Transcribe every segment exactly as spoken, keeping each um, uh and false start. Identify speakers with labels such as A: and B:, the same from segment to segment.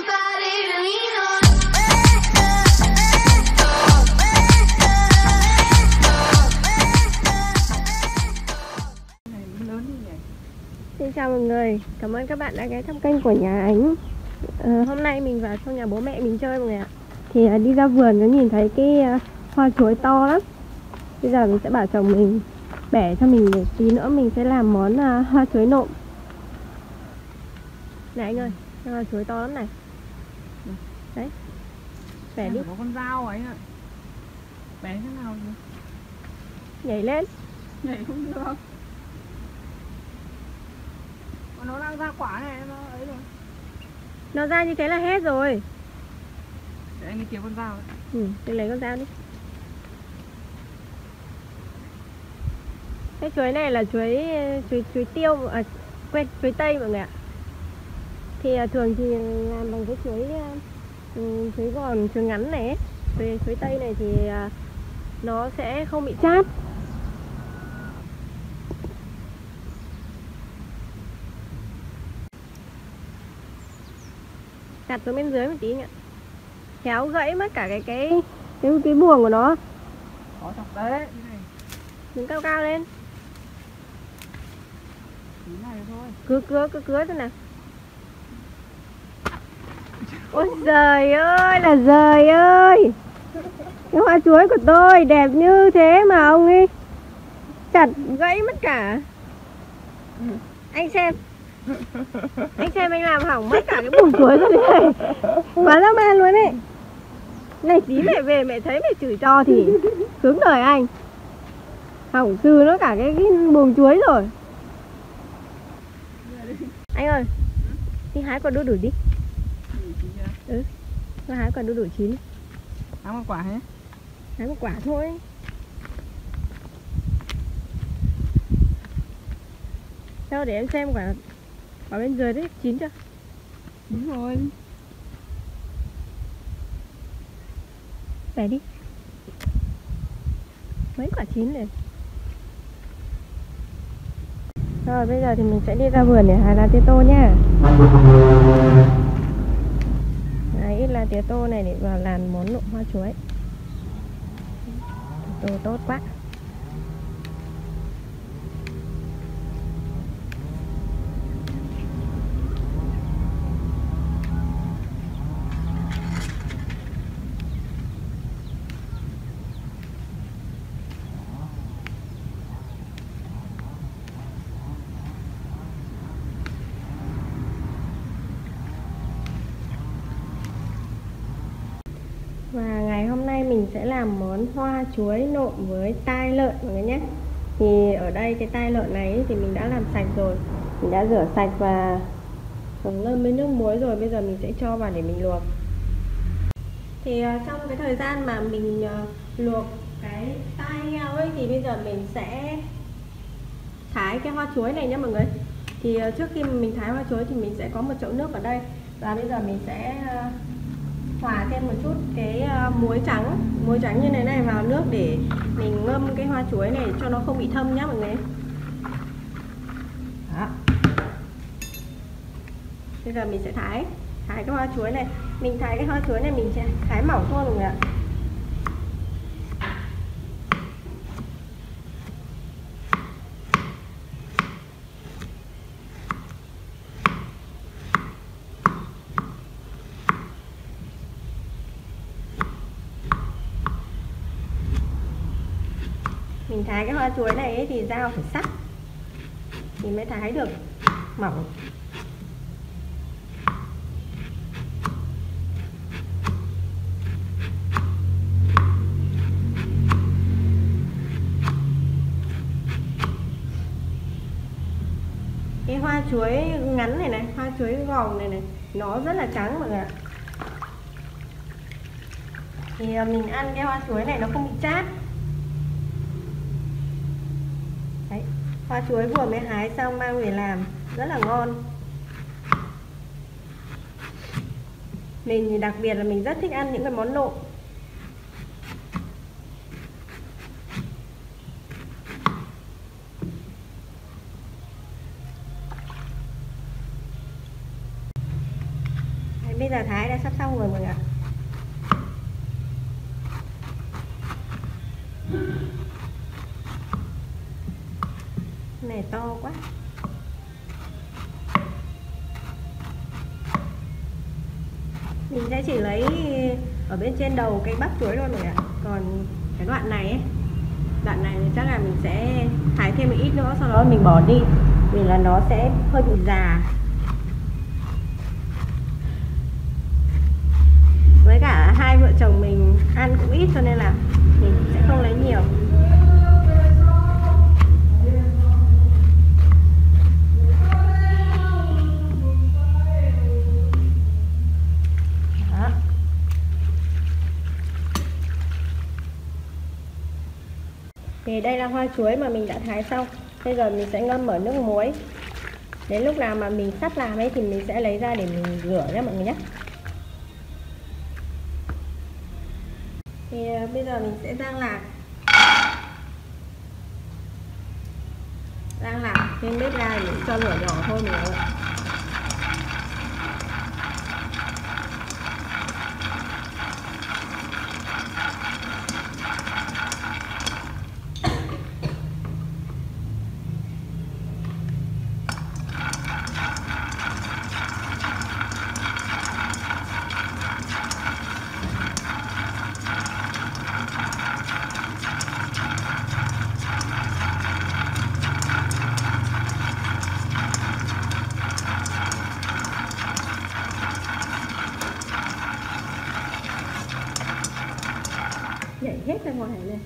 A: somebody to lean on.
B: Xin chào mọi người, cảm ơn các bạn đã ghé thăm kênh của nhà Ánh. ờ, Hôm nay mình vào trong nhà bố mẹ mình chơi mọi người ạ. Thì uh, đi ra vườn có nhìn thấy cái uh, hoa chuối to lắm. Bây giờ mình sẽ bảo chồng mình bẻ cho mình để tí nữa mình sẽ làm món uh, hoa chuối nộm. Này anh ơi, cái hoa chuối to lắm này. Đấy, bẻ đi.
C: Có con dao ấy ạ. Bẻ thế nào rồi?
B: Nhảy lên.
C: Nhảy không được. Nó đang ra quả này, nó ấy rồi.
B: Nó ra như thế là hết rồi.
C: Để anh đi kiếm con dao ấy.
B: Ừ, đi lấy con dao đi. Cái chuối này là chuối chuối chuối tiêu, à, quên, chuối tây mọi người ạ. Thì à, thường thì làm bằng cái chuối um, chuối gòn, chuối ngắn này ấy. Chuối, chuối tây này thì à, nó sẽ không bị chát. Đặt xuống bên dưới một tí nhỉ. Khéo gãy mất cả cái cái cái cái buồng của nó.
C: Có chọc đấy. Cái này.
B: Đứng cao cao lên.
C: Tí này thôi.
B: Cứ cứa cứ cứa thôi nào. Ôi giời ơi là giời ơi. Cái hoa chuối của tôi đẹp như thế mà ông ấy chặt gãy mất cả. Anh xem. Anh xem anh làm hỏng mất cả cái buồng chuối của này. Quá dã man luôn ấy. Này tí mẹ về mẹ thấy mẹ chửi cho thì sướng đời anh. Hỏng sư nó cả cái, cái buồng chuối rồi. Anh ơi, đi hái quả đu đủ đi. Ừ, nó hái quả đu đủ chín.
C: Hái một quả hết.
B: Hái một quả thôi. Đâu để em xem quả quả bên dưới đấy, chín chưa?
C: Đúng rồi.
B: Bẻ đi. Mấy quả chín rồi. Rồi bây giờ thì mình sẽ đi ra vườn để hái lá tía tô nha. Hái ít lá tía tô này để vào làm món nộm hoa chuối. Tô tốt quá. Và ngày hôm nay mình sẽ làm món hoa chuối nộm với tai lợn mọi người nhé. Thì ở đây cái tai lợn này thì mình đã làm sạch rồi. Mình đã rửa sạch và ngâm với nước muối rồi. Bây giờ mình sẽ cho vào để mình luộc. Thì uh, trong cái thời gian mà mình uh, luộc cái tai heo ấy thì bây giờ mình sẽ thái cái hoa chuối này nhé mọi người. Thì uh, trước khi mình thái hoa chuối thì mình sẽ có một chậu nước ở đây. Và bây giờ mình sẽ uh, hòa thêm một chút cái uh, muối trắng muối trắng như thế này vào nước để mình ngâm cái hoa chuối này cho nó không bị thâm nhá mọi người. Đó. Bây giờ mình sẽ thái thái cái hoa chuối này. Mình thái cái hoa chuối này mình sẽ thái mỏng thôi mọi người ạ. Mình thái cái hoa chuối này ấy, thì dao phải sắc thì mới thái được mỏng. Cái hoa chuối ngắn này này, hoa chuối gòn này này, nó rất là trắng mọi người ạ. Thì mình ăn cái hoa chuối này nó không bị chát. Đấy, hoa chuối vừa mới hái xong mang về làm rất là ngon. Mình thì đặc biệt là mình rất thích ăn những cái món nộm. bây giờ thái đã sắp xong rồi mọi người ạ. Này to quá. Mình sẽ chỉ lấy ở bên trên đầu cái bắp chuối thôi mọi người ạ. Còn cái đoạn này ấy, đoạn này thì chắc là mình sẽ thái thêm một ít nữa, sau đó mình bỏ đi vì là nó sẽ hơi bị già. Với cả hai vợ chồng mình ăn cũng ít cho nên là mình sẽ không lấy nhiều. Đó. Thì đây là hoa chuối mà mình đã thái xong. Bây giờ mình sẽ ngâm ở nước muối. Đến lúc nào mà mình sắp làm ấy thì mình sẽ lấy ra để mình rửa nhé mọi người nhé. Thì uh, bây giờ mình sẽ rang lạc. Rang lạc trên bếp ga để cho lửa nhỏ thôi mọi người ạ. Nhảy hết ra ngoài này.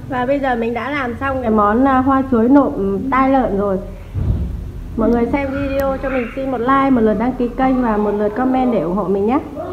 B: Và bây giờ mình đã làm xong cái món à, hoa chuối nộm tai lợn rồi. Mọi người xem video cho mình xin một like, một lượt đăng ký kênh và một lượt comment để ủng hộ mình nhé.